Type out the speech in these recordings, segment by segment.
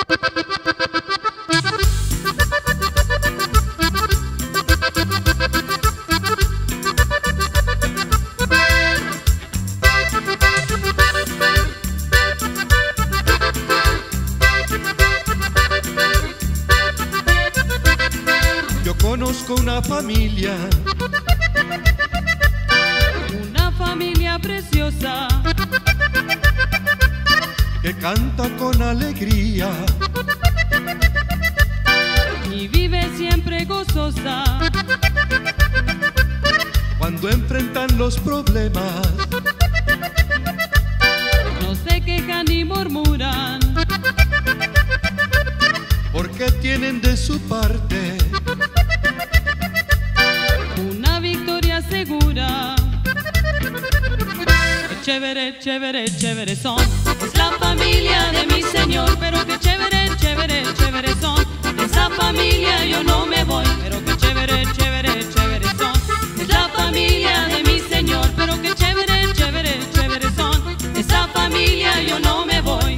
Conozco una familia preciosa que canta con alegría y vive siempre gozosa. Cuando enfrentan los problemas, no se quejan ni murmuran, porque tienen de su parte una victoria segura. Chévere, chévere, chévere son, es la familia de mi Señor. Pero que chévere, chévere, chévere son, de esa familia yo no me voy. Pero que chévere, chévere, chévere son, es la familia de mi Señor. Pero que chévere, chévere, chévere son, de esa familia yo no me voy.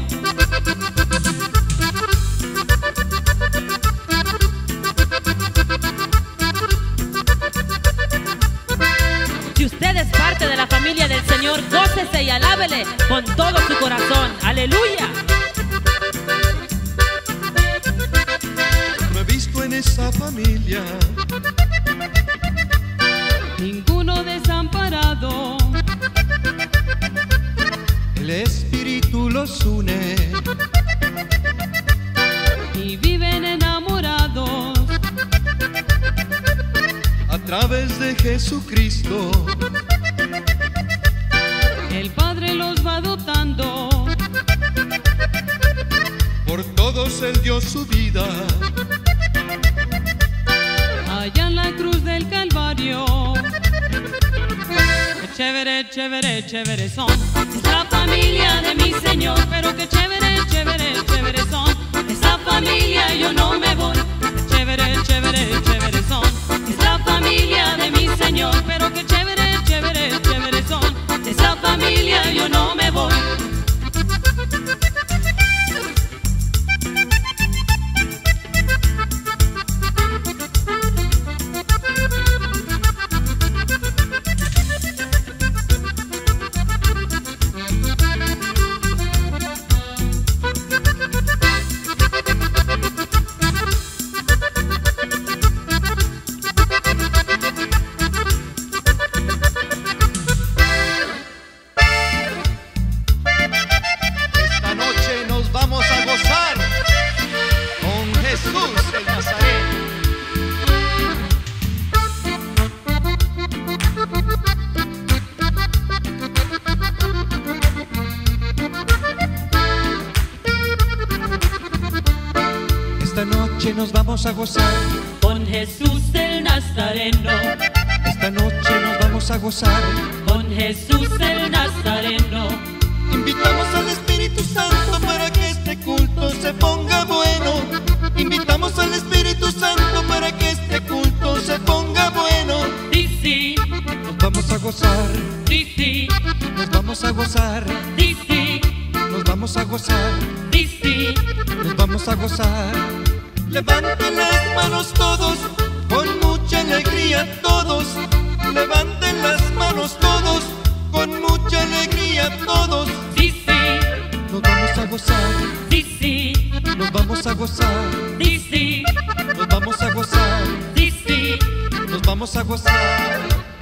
Si usted es parte de la familia del Señor, gócese y alábele con todo su corazón. ¡Aleluya! no he visto en esa familia Ninguno desamparado, el Espíritu los une y viven enamorados a través de Jesucristo. El Padre los va dotando, Por todos Él dio su vida, allá en la cruz del Calvario. Que chévere, chévere, chévere son, es la familia de mi Señor. Pero que chévere, chévere, chévere son, esa familia yo no me voy. Que chévere, chévere, chévere son, es la familia de mi Señor. Pero que chévere, chévere, chévere son, esa familia yo no me voy. esta noche nos vamos a gozar con Jesús el Nazareno. Esta noche nos vamos a gozar, Con Jesús el Nazareno, esta noche nos vamos a gozar. con Jesús el Nazareno. Invitamos al Espíritu Santo para que este culto se ponga bueno. Invitamos al Espíritu Santo para que este culto se ponga bueno. Sí, sí, Nos vamos a gozar, sí, sí, nos vamos a gozar, sí, sí, nos vamos a gozar, sí, sí. nos vamos a gozar. Levanten las manos todos, con mucha alegría todos. Levanten las manos todos, con mucha alegría todos. Sí, sí, Nos vamos a gozar, sí, sí, nos vamos a gozar, sí, sí, nos vamos a gozar, sí, sí. nos vamos a gozar.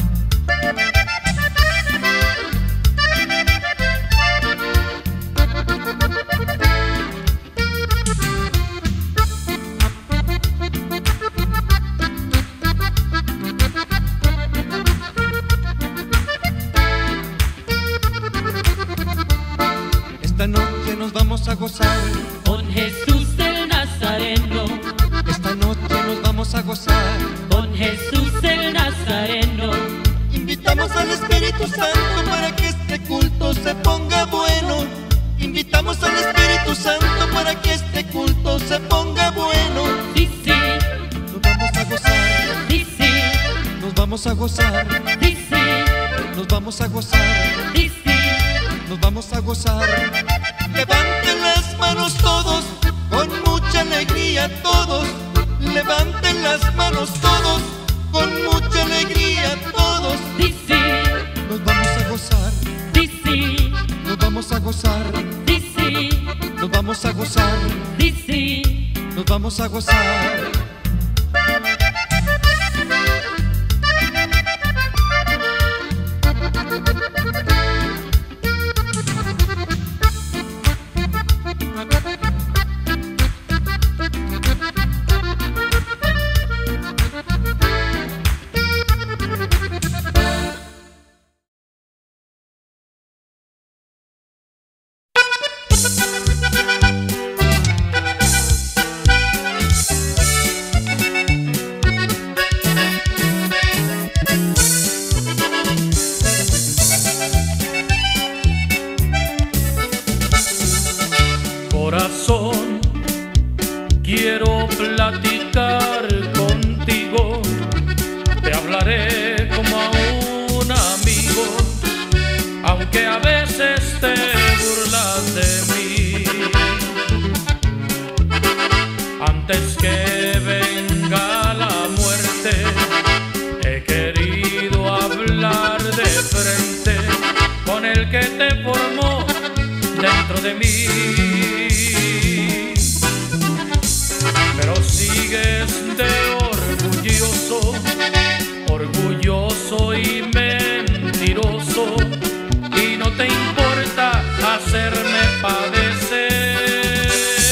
Esta noche nos vamos a gozar, Con Jesús el Nazareno, esta noche nos vamos a gozar. con Jesús el Nazareno. Invitamos al Espíritu Santo para que este culto se ponga bueno. Invitamos al Espíritu Santo para que este culto se ponga bueno. Sí, sí, Nos vamos a gozar, sí, sí, nos vamos a gozar, sí, sí, nos vamos a gozar, sí, sí. nos vamos a gozar. Levanten las manos todos, con mucha alegría todos, levanten las manos todos, con mucha alegría todos. Dice, Nos vamos a gozar, dice, nos vamos a gozar, dice, nos vamos a gozar, dice. nos vamos a gozar. Corazón, quiero platicar contigo, te hablaré como a un amigo, aunque a veces te burlas de mí. Antes que venga la muerte, he querido hablar de frente con el que te formó dentro de mí. Pero sigues de orgulloso, orgulloso y mentiroso, y no te importa hacerme padecer.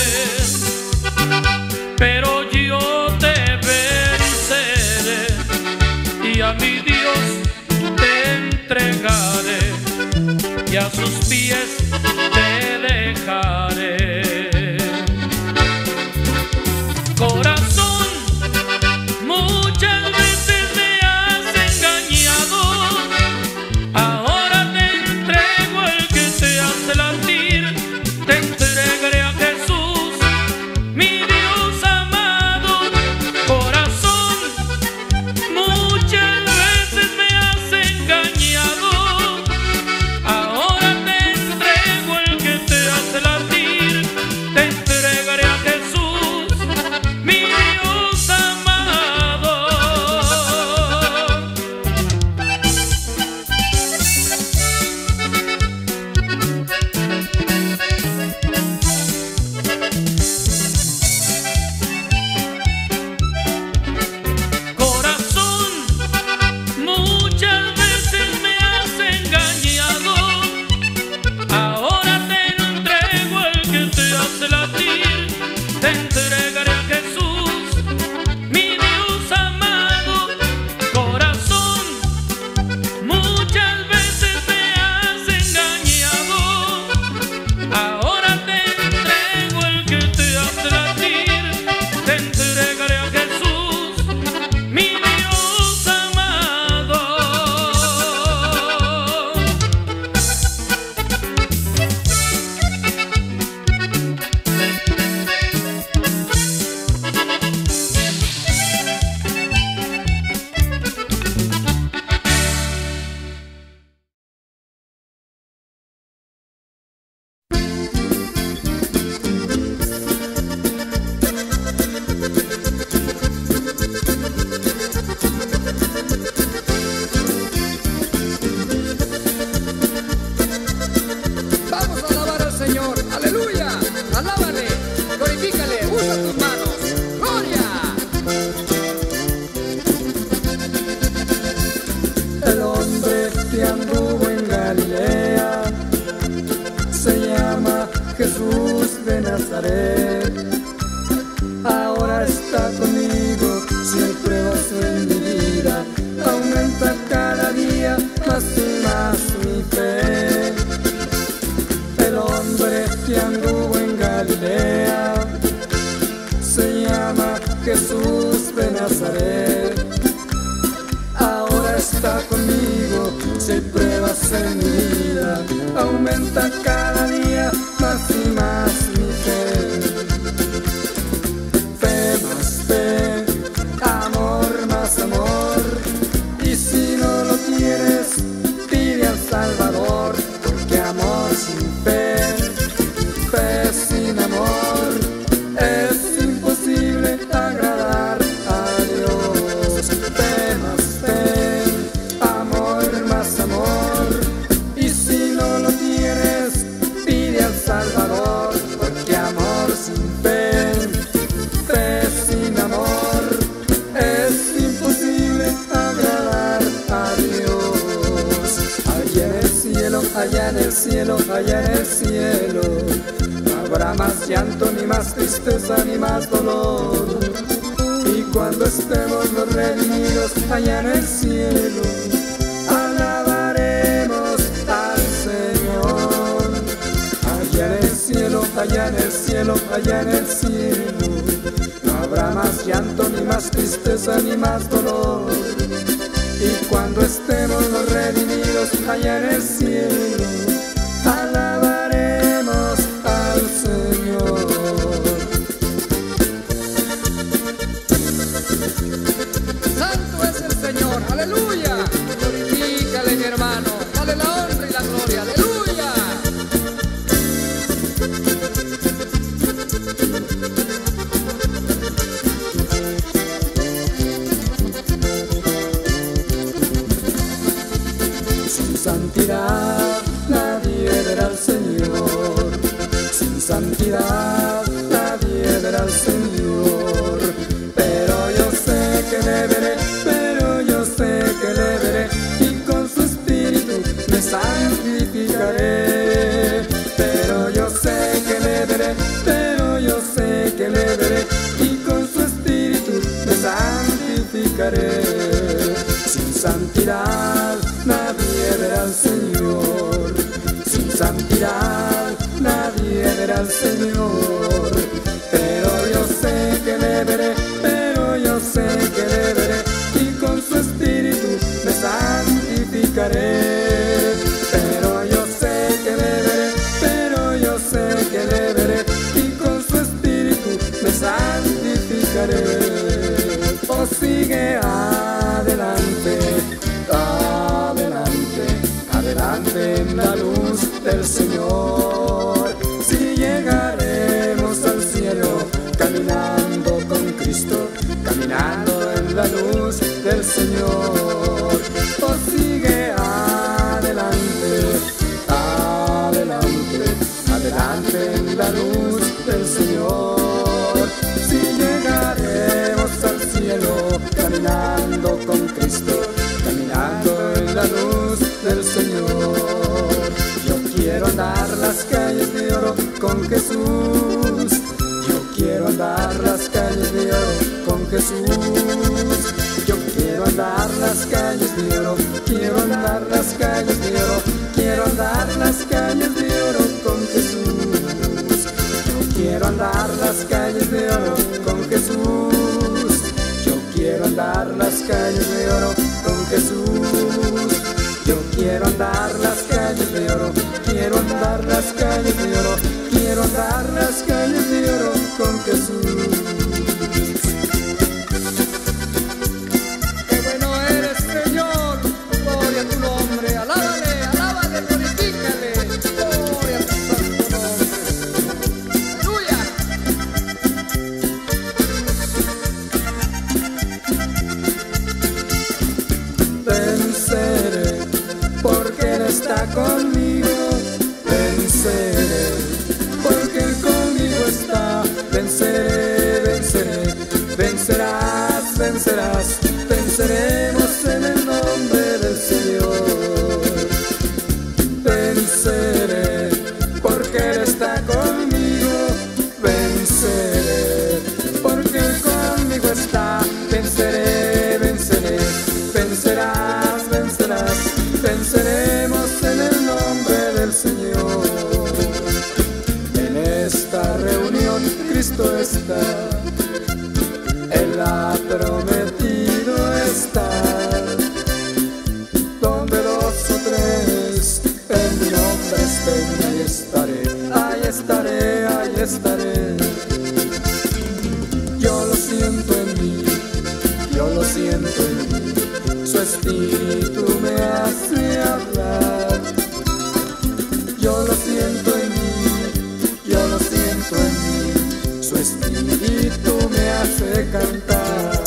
Pero yo te venceré y a mi Dios te entregaré y a sus pies te dejaré. Corazón, muchas veces me has engañado, ahora te entrego el que te hace latir, te entregaré a Jesús, mi Dios amado. Corazón, muchas veces me has engañado, ahora te entrego el que te hace latir, te entregaré a Jesús, mi Dios amado. Corazón, muchas veces me has engañado, ahora te entrego el que te hace latir, te entregaré a Jesús, mi Dios amado. Corazón, muchas veces me has engañado, ahora te entrego el que te hace latir, te entregaré a Jesús, mi Dios amado. Vamos a alabar al Señor, aleluya, alábale, glorifícale, usa tus manos, gloria. El hombre que anduvo en Galilea se llama Jesús de Nazaret. Ahora está conmigo, siempre va a ser mi vida. Aumenta cada día más y más mi fe. El hombre que anduvo en Galilea se llama Jesús de Nazaret. Ahora está conmigo, siempre va a ser mi vida. Aumenta cada día más y más mi fe. Fe más fe, amor más amor. Y si no lo tienes, pide al Salvador. Porque amor sin fe, fe sin amor, es cielo, allá en el cielo, no habrá más llanto, ni más tristeza, ni más dolor. Y cuando estemos los redimidos allá en el cielo, alabaremos al Señor. Allá en el cielo, allá en el cielo, allá en el cielo, no habrá más llanto, ni más tristeza, ni más dolor. Y cuando estemos los redimidos allá en el cielo, alabaremos al Señor. Santo es el Señor, aleluya. Glorifícale, mi hermano, dale la honra y la gloria, aleluya. Sin santidad nadie verá al Señor, sin santidad nadie verá al Señor. Pero yo sé que le veré, pero yo sé que le veré, y con su espíritu me santificaré. Pero yo sé que le veré, pero yo sé que le veré, y con su espíritu me santificaré. Sin santidad nadie verá al Señor, sin santidad nadie verá al Señor. Pero yo sé que le veré, pero yo sé que le veré, y con su espíritu me santificaré. Pero yo sé que le veré, pero yo sé que le veré, y con su espíritu me santificaré. Oh, sigue adelante, adelante, adelante en la luz del Señor. Si llegaremos al cielo caminando con Cristo, caminando en la luz del Señor. Oh, sigue adelante, adelante, adelante en la luz del Señor. Si llegaremos al cielo caminando con Cristo, caminando en la luz del Señor. Yo quiero andar las calles de oro con Jesús, yo quiero andar las calles de oro con Jesús. Yo quiero andar las calles de oro, quiero andar las calles de oro, quiero andar las calles de oro con Jesús. Yo quiero andar las calles de oro con Jesús. Yo quiero andar las calles de oro con Jesús. Yo quiero andar las calles de oro, quiero andar las calles de oro, quiero andar las calles de oro con Jesús. Qué bueno eres, Señor, gloria a tu nombre, alábale, alábale, glorifícale, gloria a tu santo nombre. Aleluya. Venceré, porque Él está conmigo. Venceré, porque Él conmigo está. Venceré, venceré, vencerás, vencerás. Venceremos en el nombre del Señor. Venceré, porque Él está conmigo. Venceré, porque Él conmigo está. Venceré, venceré, vencerás, vencerás. Venceremos en el nombre del Señor. En esta reunión Cristo está, Él ha prometido estar. Donde dos o tres en mi nombre estén, ahí estaré, ahí estaré, ahí estaré. Yo lo siento en mí, yo lo siento en mí. Su espíritu me hace hablar. Yo lo siento en mí, yo lo siento en mí. Su espíritu me hace cantar.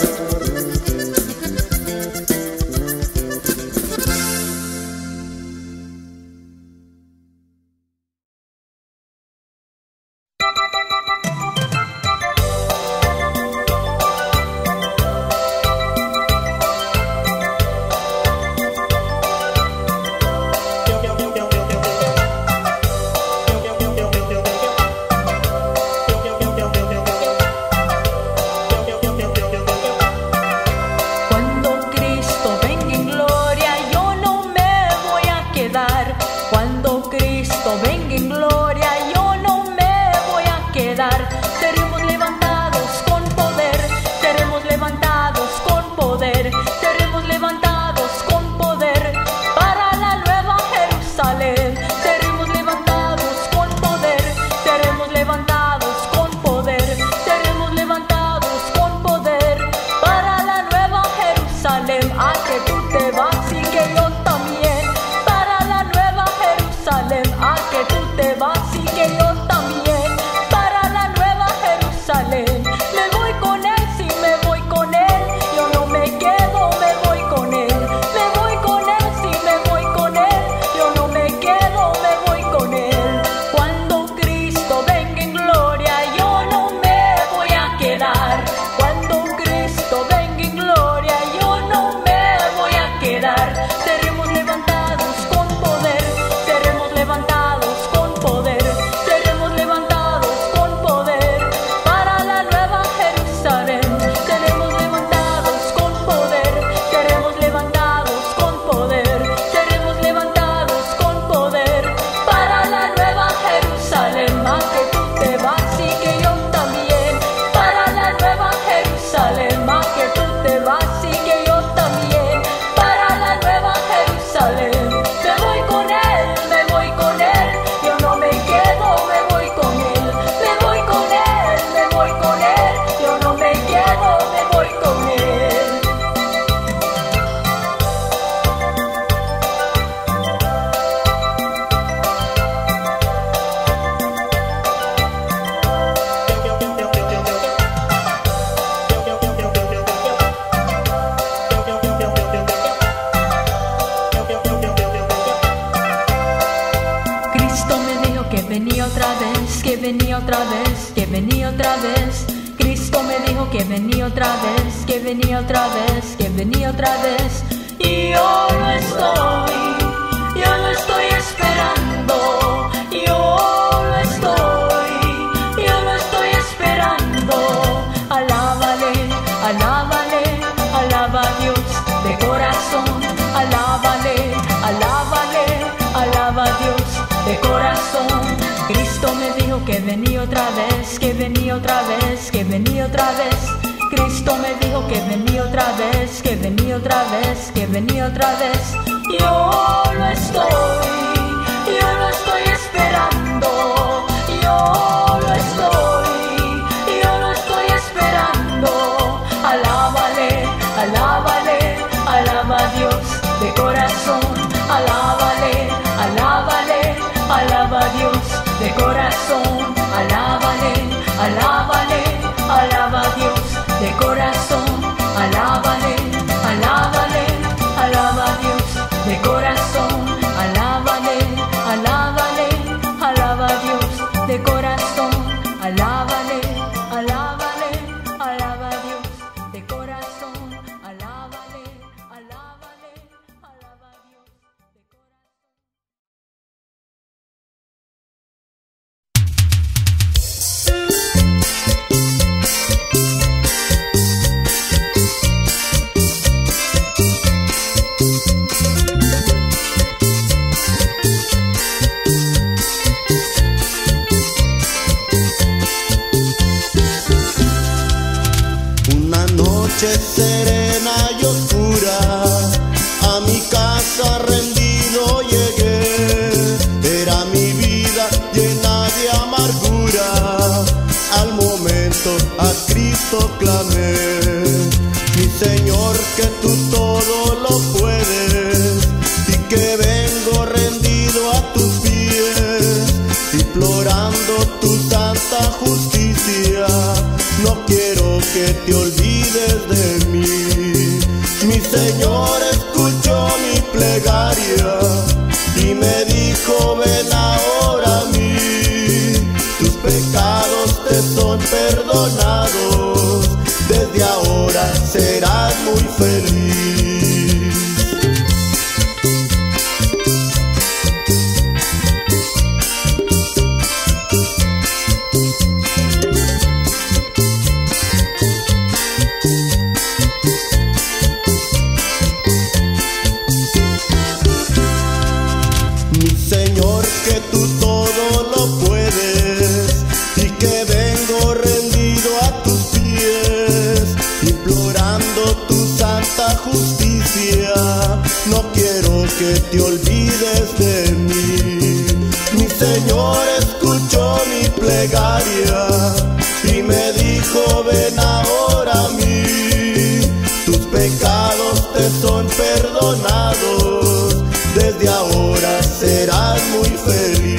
otra vez, que venía otra vez, que venía otra vez. Cristo me dijo que venía otra vez, que venía otra vez, que venía otra vez. Y yo lo estoy esperando, yo lo estoy esperando. Alábale, alábale, alaba a Dios de corazón. Alábale, alábale, alaba a Dios de corazón. Cristo me dijo que venía otra vez, que venía otra vez, que venía otra vez. Cristo me dijo que venía otra vez, que venía otra vez, que venía otra vez. Yo lo estoy esperando, yo lo estoy esperando. Alábale, alábale, alaba a Dios de corazón. Alábale, alábale, alaba a Dios de corazón. Alábale, alábale, alaba a Dios de corazón. Alábale, alábale, alaba a Dios de corazón. Alábale, alábale, alaba a Dios de corazón. Alábale, alábale, alaba a Dios de corazón. Alábale, alábale, alaba a Dios de corazón. Una noche serena y oscura, a mi casa rendido llegué. Era mi vida llena de amargura, al momento a Cristo clamé. Mi Señor, que tú todo lo puedes, y que vengo rendido a tus pies, implorando tu santa justicia. No quiero que te olvides de mí. Mi Señor escuchó mi plegaria y me dijo: ven ahora a mí. Tus pecados te son perdonados, desde ahora serás muy feliz. Mi Señor, que tú todo lo puedes, y que vengo rendido a tus pies, implorando tu santa justicia. No quiero que te olvides de mí. Mi Señor escuchó mi plegaria y me dijo: ven ahora a mí. Tus pecados te son perdonados, desde ahora serás muy feliz.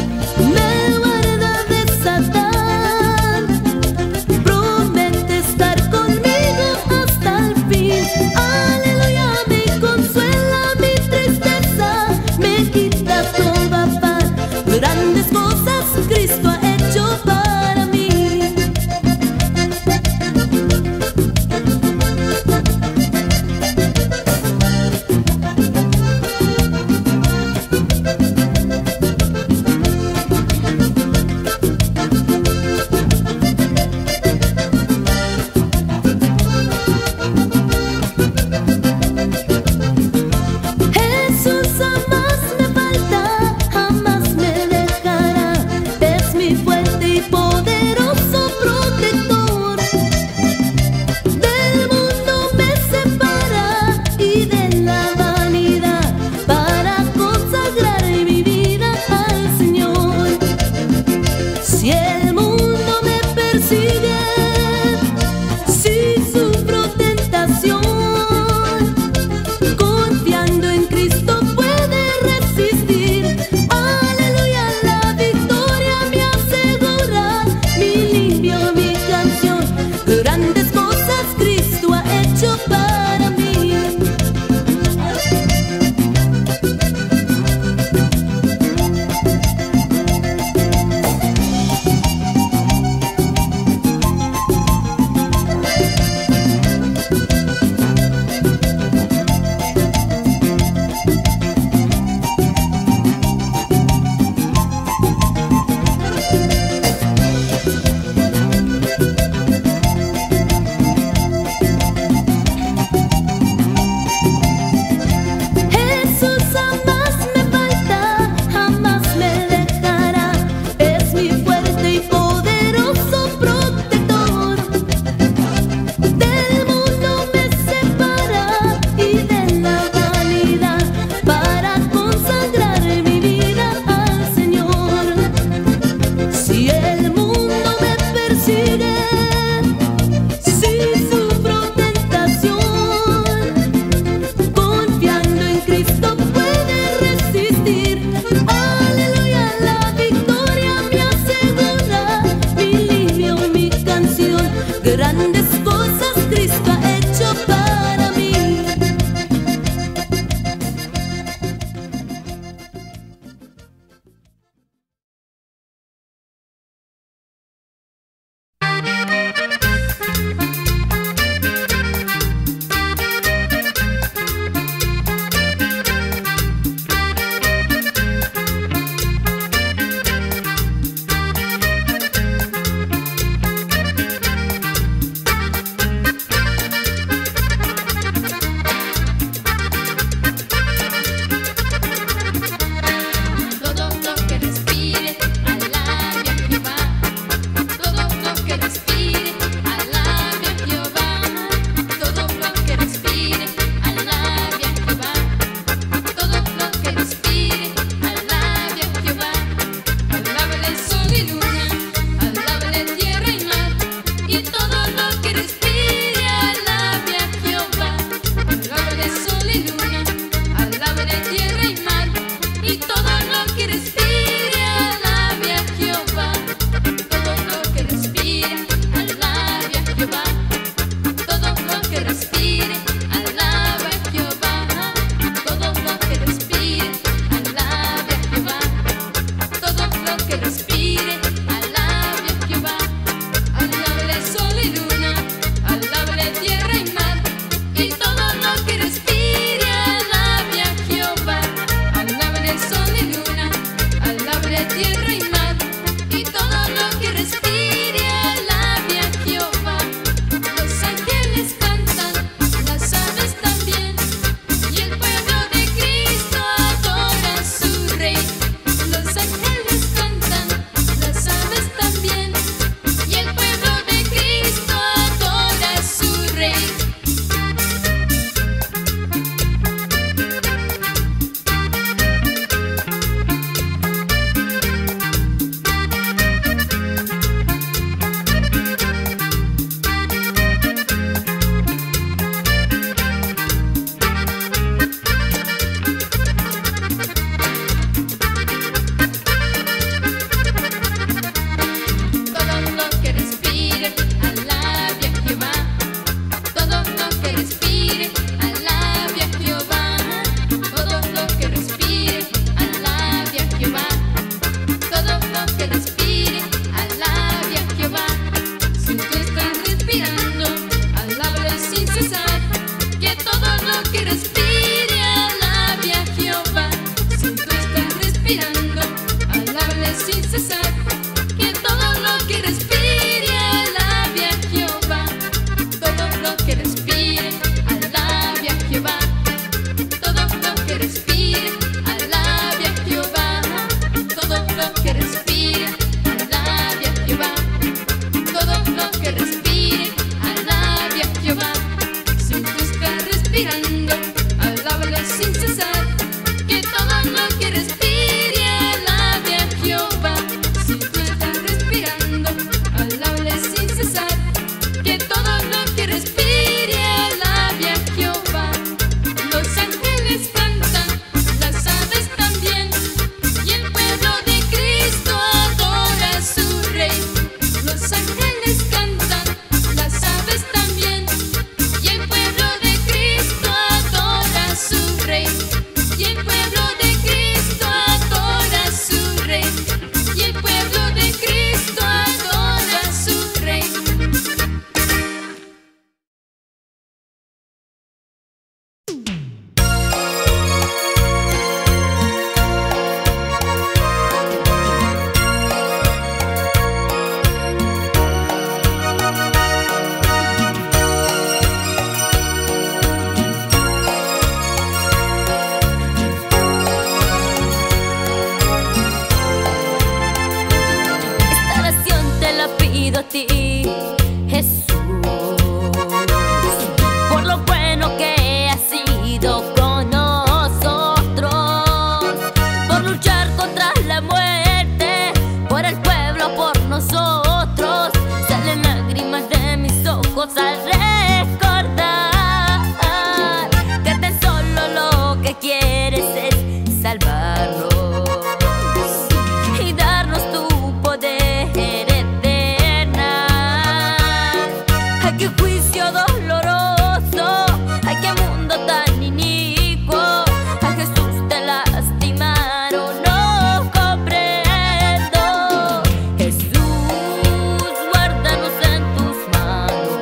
Estar qué juicio doloroso, ay, qué mundo tan inicuo. A Jesús te lastimaron, no comprendo. Jesús, guárdanos en tus manos.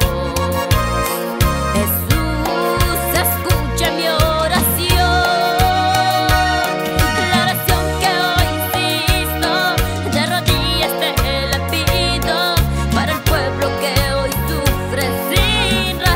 Jesús, escucha mi oración. La oración que hoy insisto, de rodillas te la pido, para el pueblo que hoy sufre sin razón.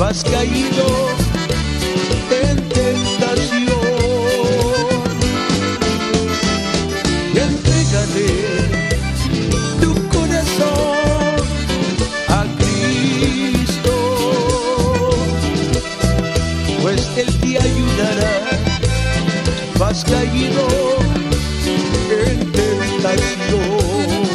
has caído en tentación. Y entrégale tu corazón a Cristo, pues Él te ayudará. Has caído en tentación.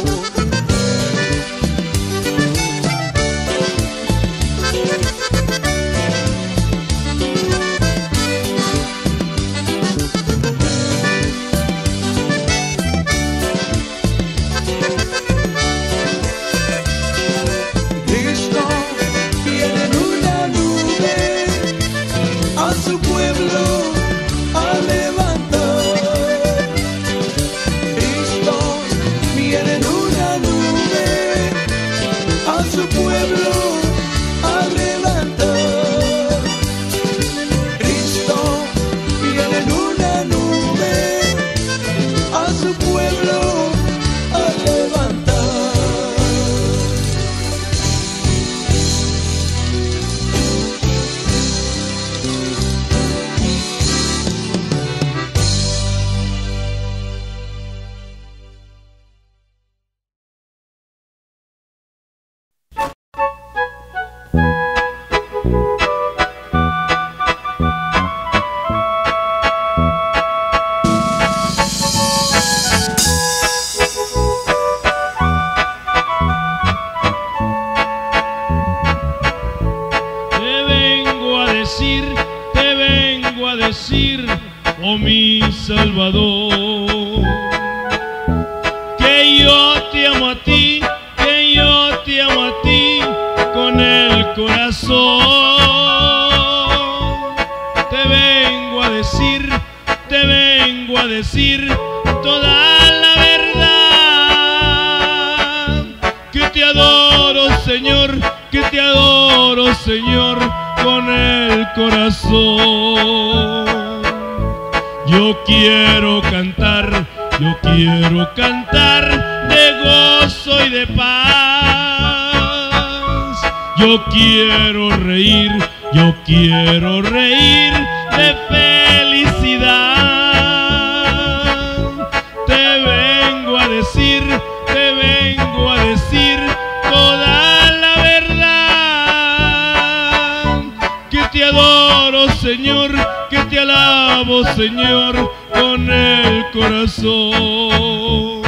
oh mi Salvador, que yo te amo a ti, que yo te amo a ti con el corazón. Te vengo a decir toda la verdad, que te adoro, Señor, que te adoro, Señor, con el corazón. Yo quiero cantar de gozo y de paz. Yo quiero reír de felicidad. Te vengo a decir toda la verdad, que te adoro, Señor, que te alabo, Señor, con el corazón.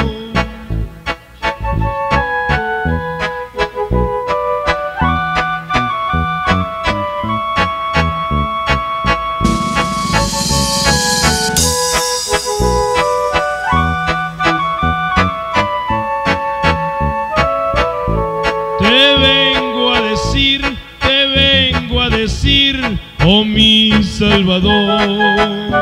Te vengo a decir, oh mi Salvador,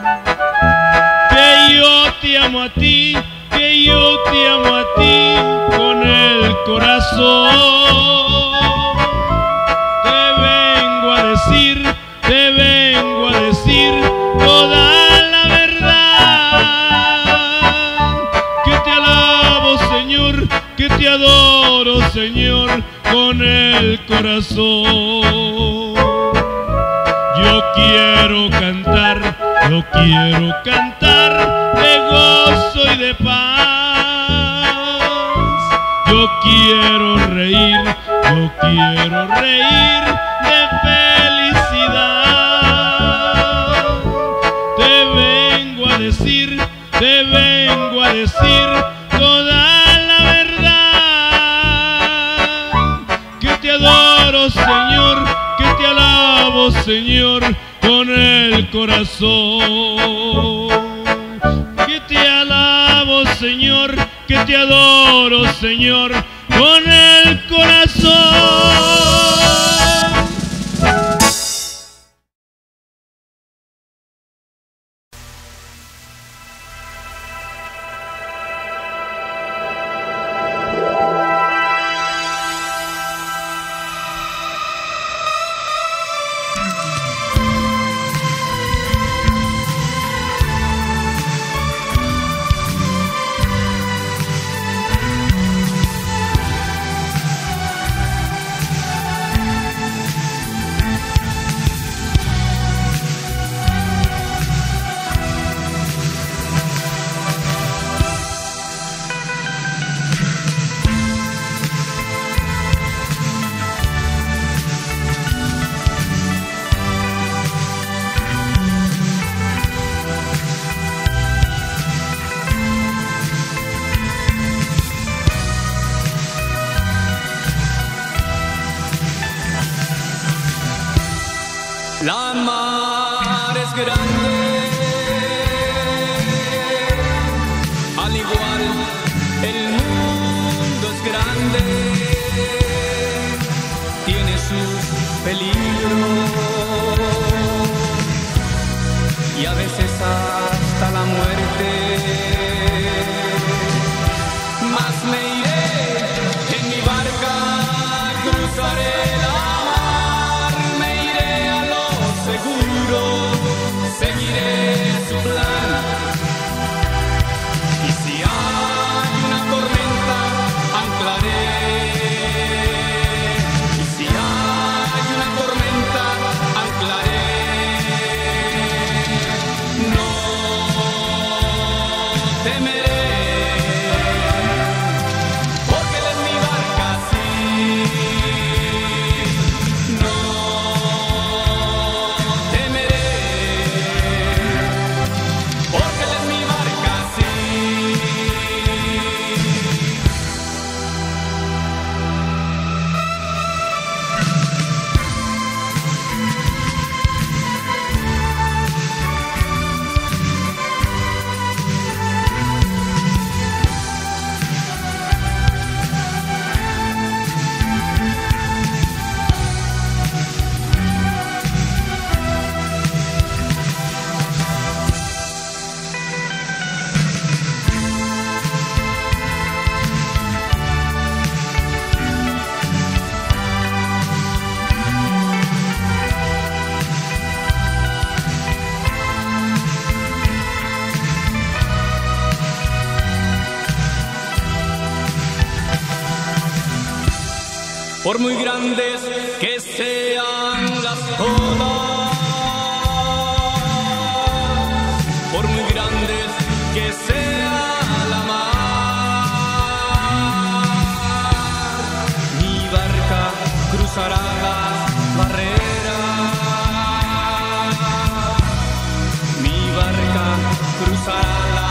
que yo te amo a ti, que yo te amo a ti con el corazón. Te vengo a decir toda la verdad, que te alabo, Señor, que te adoro, Señor, con el corazón. Yo quiero cantar de gozo y de paz. Yo quiero reír de felicidad. Te vengo a decir toda la verdad, que te adoro, Señor, que te alabo, Señor, con el corazón. Que te alabo, Señor, que te adoro, Señor, con el corazón. La mar es grande, al igual el mundo es grande, tiene sus peligros y a veces hasta la muerte. Mas me iré en mi barca, cruzaré la mar, me iré a lo seguro, seguiré su plan. Y si hay una tormenta, anclaré. Y si hay una tormenta, anclaré. No temeré, porque Él es mi barca, sí. No temeré, porque Él es mi barca, sí. Por muy grandes que sean las olas, por muy grandes que sea la mar, mi barca cruzará las barreras, mi barca cruzará la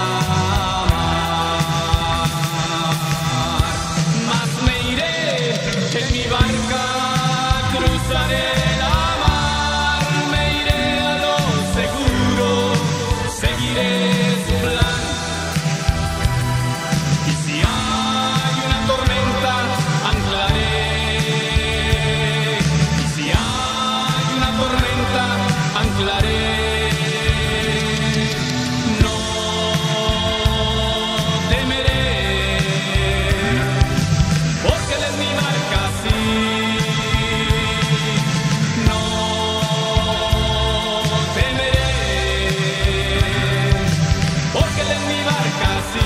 mar, mas me iré en mi barca, cruzaré la mar, me iré a lo seguro, seguiré su plan. Y si hay una tormenta, anclaré. Y si hay una tormenta, anclaré. No temeré, porque Él es mi barca, sí. No temeré, porque Él es mi barca, sí.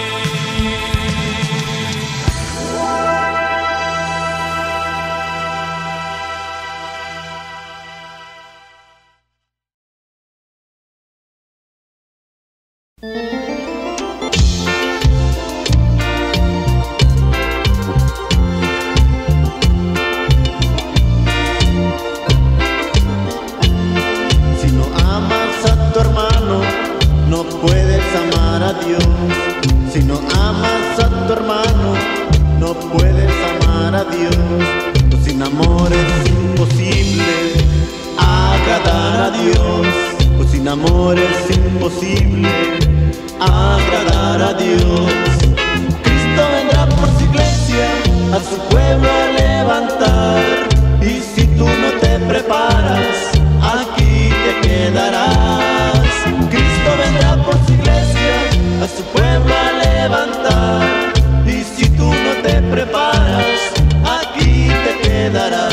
Si no amas a tu hermano, no puedes amar a Dios. Si no amas a tu hermano, no puedes amar a Dios. Pues sin amor es imposible agradar a Dios. Pues sin amor es imposible agradar a Dios. Cristo vendrá por su iglesia, a su pueblo a levantar. Y si tú no te preparas, aquí te quedarás. Cristo vendrá por su iglesia, a su pueblo a levantar. Y si tú no te preparas, aquí te quedarás.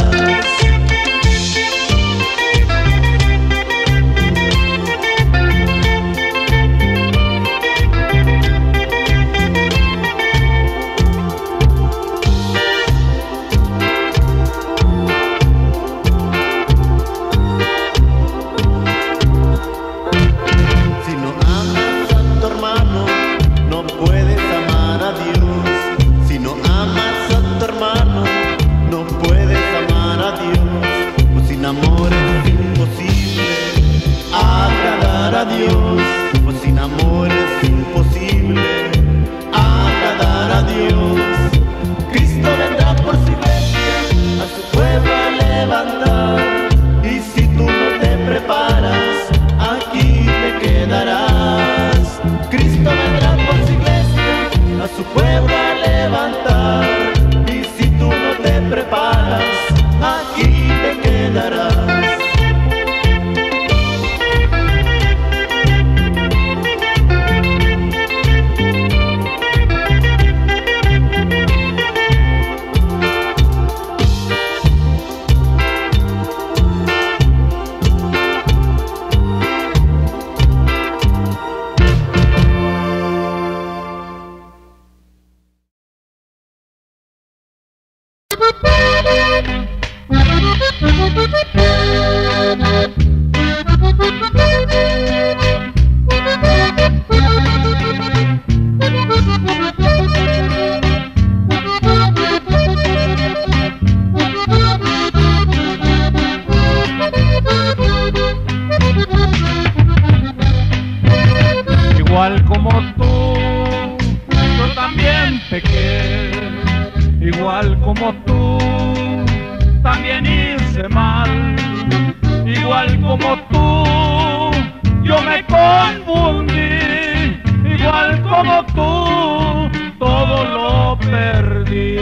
Igual como tú, yo también pequé. Igual como tú, también hice mal. Igual como tú, yo me confundí. Igual como tú, todo lo perdí.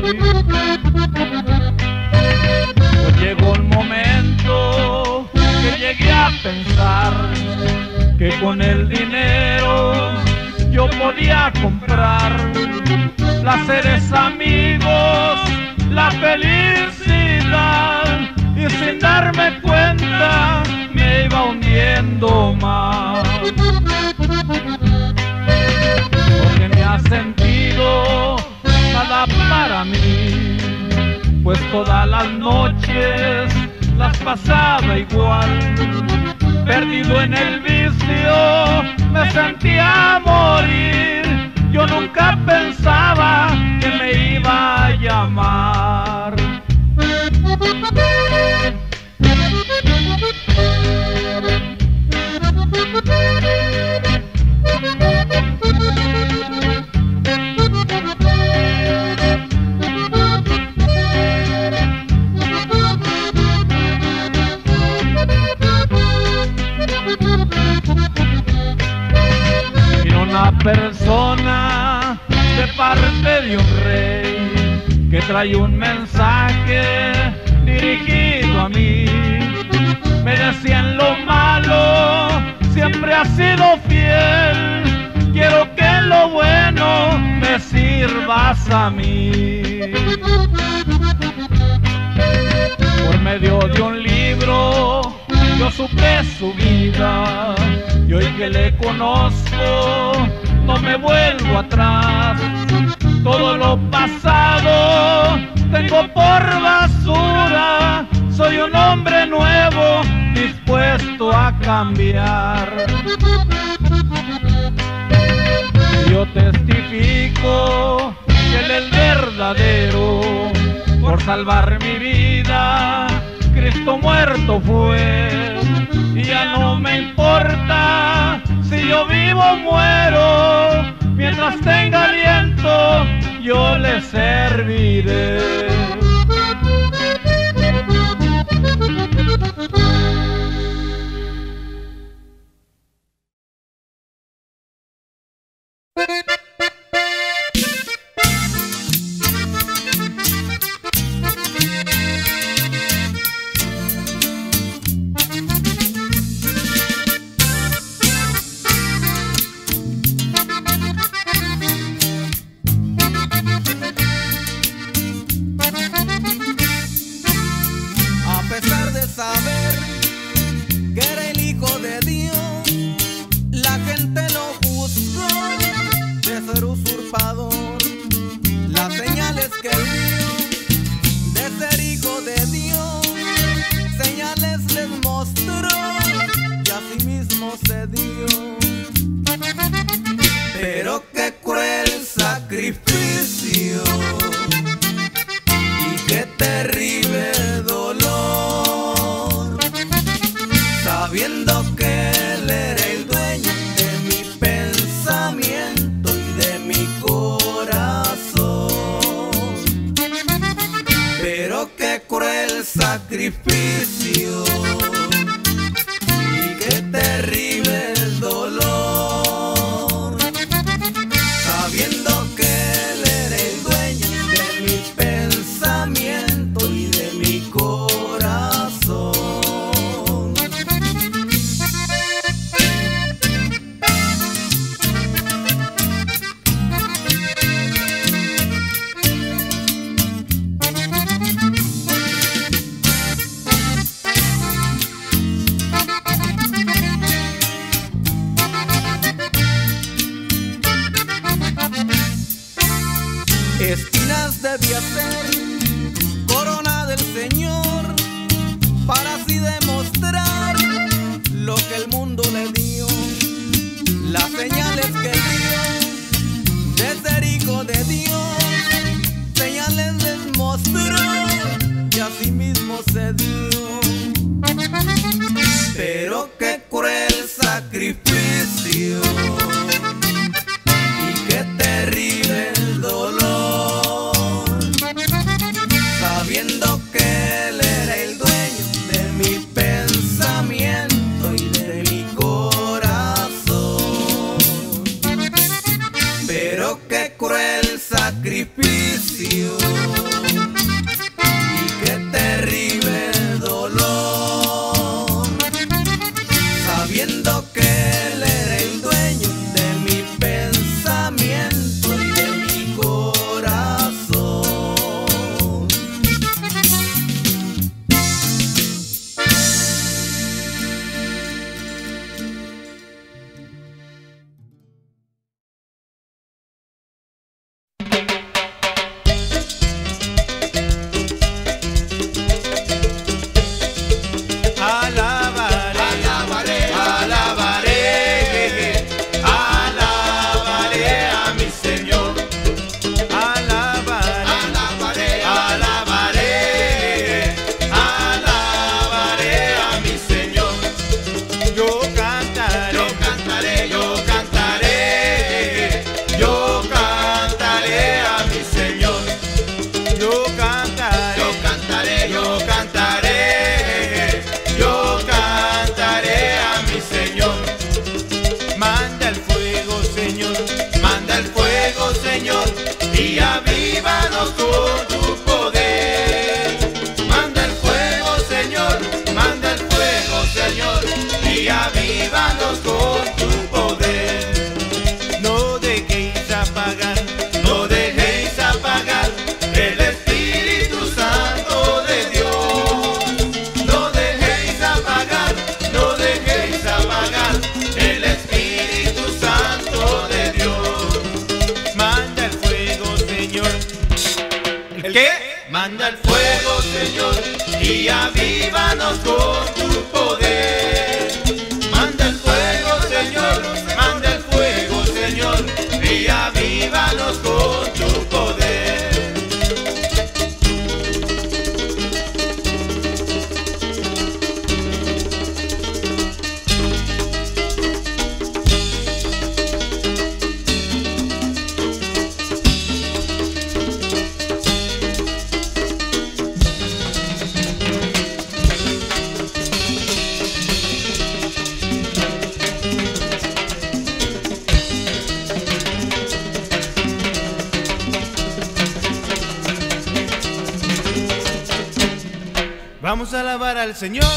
Pues llegó un momento que llegué a pensar que con el dinero yo podía comprar placeres, amigos, la felicidad, y sin darme cuenta me iba hundiendo más. Porque me ha sentido nada para mí, pues todas las noches las pasaba igual. Perdido en el vicio, me sentía morir. Yo nunca pensaba que me iba a llamar. Una persona de parte de un rey que trae un mensaje dirigido a mí. Me decía: en lo malo siempre has sido fiel, quiero que en lo bueno me sirvas a mí. Por medio de un libro yo supe su vida, y hoy que le conozco no me vuelvo atrás. Todo lo pasado tengo por basura, soy un hombre nuevo dispuesto a cambiar. Yo testifico que Él es verdadero, por salvar mi vida Cristo muerto fue. Y ya no me importa si yo vivo o muero, mientras tenga aliento yo le serviré. Pero qué cruel sacrificio y qué terrible dolor, sabiendo que Él era el dueño de mi pensamiento y de mi corazón. Pero qué cruel sacrificio y qué terrible dolor, sabiendo que Él era el dueño de mi pensamiento y de mi corazón. pero qué cruel sacrificio y qué terrible el dolor, sabiendo que Él era el dueño de mi pensamiento y de mi corazón. Pero qué cruel sacrificio y qué terrible el dolor, sabiendo que Él era el dueño de mi pensamiento y de mi corazón. Alabaré, alabaré, alabaré a mi Señor. Alabaré, alabaré, alabaré a mi Señor. Yo cantaré, yo cantaré, yo cantaré, yo cantaré a mi Señor. Yo cantaré, yo cantaré, yo cantaré, yo cantaré a mi Señor. Manda el fuego, Señor, manda el fuego, Señor, y avívanos con tu poder. Manda el fuego, Señor, manda el fuego, Señor, y avívanos con tu poder. No dejéis apagar, no dejéis apagar el Espíritu Santo de Dios. No dejéis apagar, no dejéis apagar el Espíritu Santo de Dios. Manda el fuego, Señor. ¿El qué? Manda el fuego, Señor, y avívanos con tu poder. Manda el fuego, Señor, manda el fuego, Señor, y avívanos con tu poder. Vamos a alabar al Señor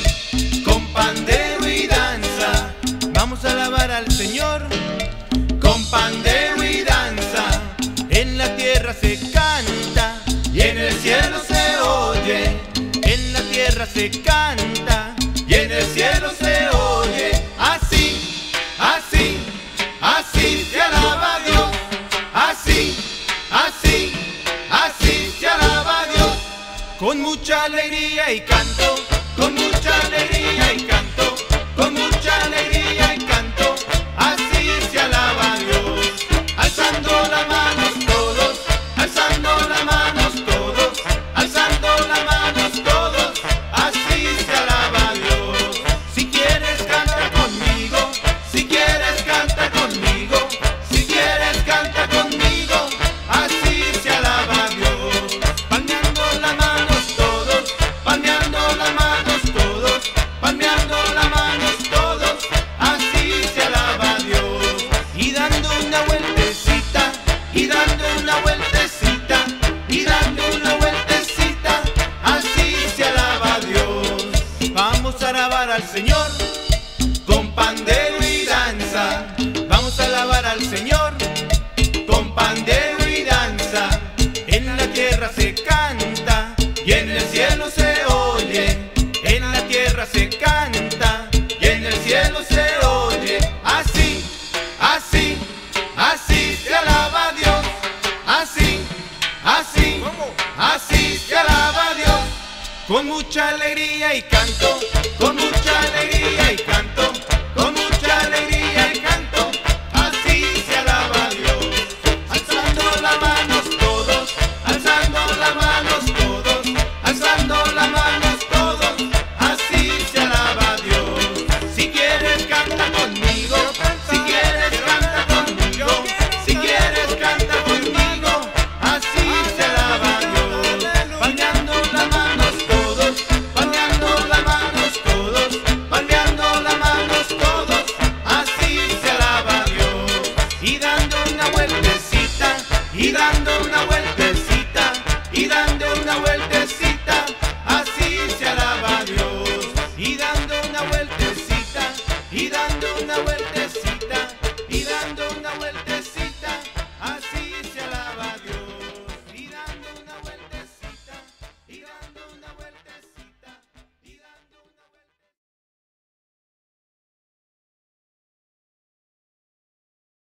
con pandero y danza. Vamos a alabar al Señor con pandero y danza. En la tierra se canta y en el cielo se oye. En la tierra se canta y en el cielo se oye. Así, así, así se alaba a Dios. Así, así, así se alaba a Dios. Con mucha alegría y canto, con mucha alegría y canto, con mucha alegría y canto, así se alaba a Dios. Alzando las manos todos, alzando las manos todos, alzando las manos todos, así se alaba a Dios. Si quieres canta conmigo, si quieres canta conmigo, si quieres canta conmigo, así se alaba a Dios. Palmeando las manos todos, palmeando las manos todos, palmeando las manos todos, así se alaba a Dios. Y dando una vueltecita, y dando una vueltecita, y dando una vueltecita, así se alaba a Dios. Vamos a alabar al Señor con pandero y danza. Vamos a alabar al Señor con pandero y danza. En la tierra se canta y en el cielo se oye. En la tierra se canta y en el cielo se oye. Así, así, así se alaba a Dios. Así, así, así se alaba a Dios. Con mucha alegría y canto, con mucha alegría y canto,